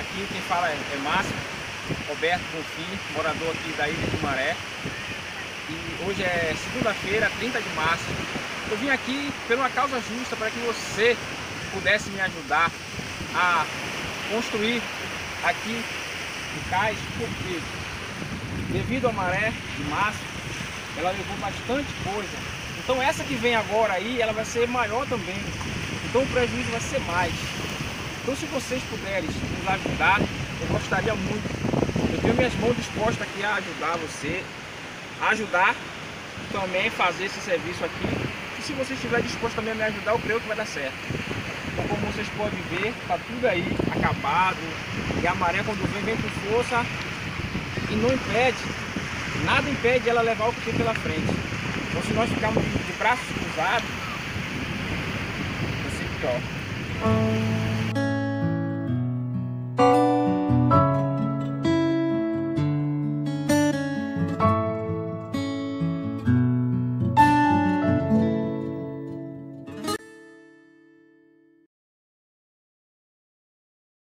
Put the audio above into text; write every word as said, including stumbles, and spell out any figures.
Aqui quem fala é, é Márcio Roberto Bonfim, morador aqui da Ilha do Maré. E hoje é segunda-feira, trinta de março. Eu vim aqui por uma causa justa, para que você pudesse me ajudar a construir aqui o cais, porque devido à maré de março, ela levou bastante coisa. Então essa que vem agora aí, ela vai ser maior também. Então o prejuízo vai ser mais. Então se vocês puderem nos ajudar, eu gostaria muito. Eu tenho minhas mãos dispostas aqui a ajudar você, a ajudar também a fazer esse serviço aqui. E se você estiver disposto também a me ajudar, eu creio que vai dar certo. Então, como vocês podem ver, tá tudo aí acabado. E a maré quando vem, vem com força e não impede, nada impede ela levar o que tem pela frente. Então se nós ficarmos de braços cruzados, vai ser pior.